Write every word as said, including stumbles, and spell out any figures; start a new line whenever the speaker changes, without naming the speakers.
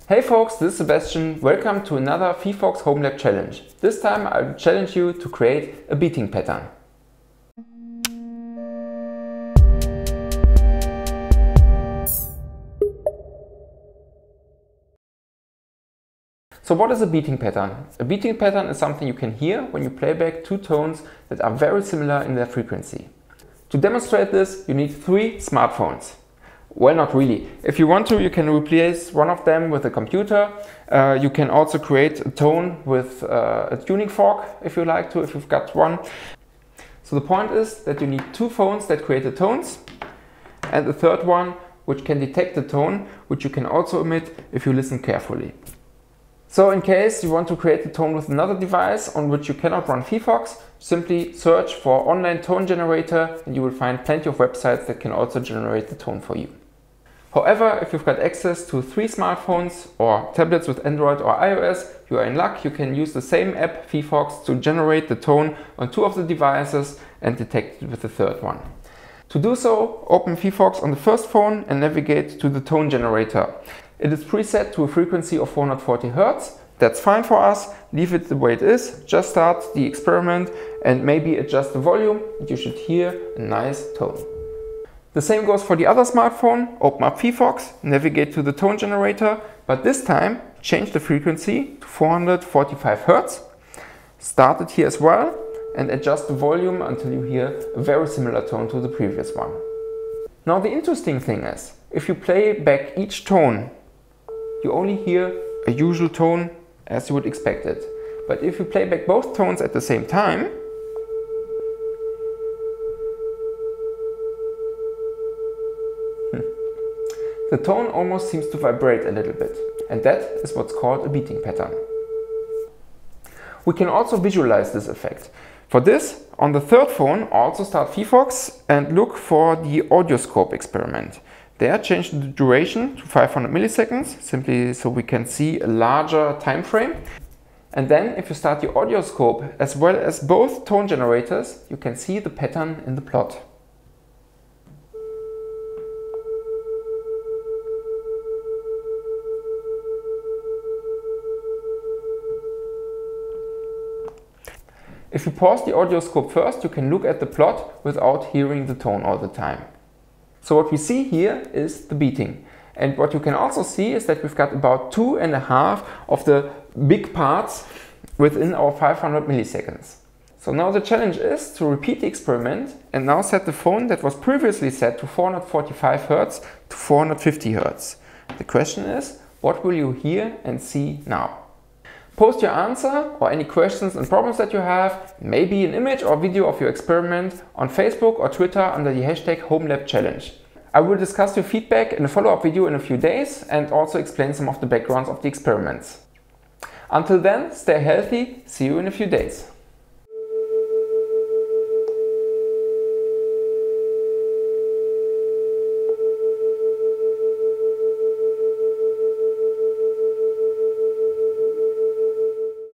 Hey folks, this is Sebastian. Welcome to another phyphox Home Lab challenge. This time I will challenge you to create a beating pattern. So what is a beating pattern? A beating pattern is something you can hear when you play back two tones that are very similar in their frequency. To demonstrate this, you need three smartphones. Well, not really. If you want to, you can replace one of them with a computer. Uh, you can also create a tone with uh, a tuning fork if you like to, if you've got one. So the point is that you need two phones that create the tones and a third one which can detect the tone, which you can also emit if you listen carefully. So in case you want to create the tone with another device on which you cannot run phyphox, simply search for online tone generator and you will find plenty of websites that can also generate the tone for you. However, if you've got access to three smartphones or tablets with Android or iOS, you are in luck. You can use the same app phyphox to generate the tone on two of the devices and detect it with the third one. To do so, open phyphox on the first phone and navigate to the tone generator. It is preset to a frequency of four hundred forty hertz. That's fine for us. Leave it the way it is. Just start the experiment and maybe adjust the volume. You should hear a nice tone. The same goes for the other smartphone. Open up phyphox, navigate to the tone generator, but this time change the frequency to four hundred forty-five hertz. Start it here as well and adjust the volume until you hear a very similar tone to the previous one. Now the interesting thing is, if you play back each tone, you only hear a usual tone as you would expect it. But if you play back both tones at the same time, the tone almost seems to vibrate a little bit, and that is what's called a beating pattern. We can also visualize this effect. For this, on the third phone, also start phyphox and look for the audioscope experiment. There, change the duration to five hundred milliseconds, simply so we can see a larger time frame. And then, if you start the audioscope as well as both tone generators, you can see the pattern in the plot. If you pause the audioscope first, you can look at the plot without hearing the tone all the time. So what we see here is the beating. And what you can also see is that we've got about two and a half of the big parts within our five hundred milliseconds. So now the challenge is to repeat the experiment and now set the phone that was previously set to four hundred forty-five hertz to four hundred fifty hertz. The question is, what will you hear and see now? Post your answer or any questions and problems that you have, maybe an image or video of your experiment on Facebook or Twitter under the hashtag HomeLabChallenge. I will discuss your feedback in a follow-up video in a few days and also explain some of the backgrounds of the experiments. Until then, stay healthy, see you in a few days.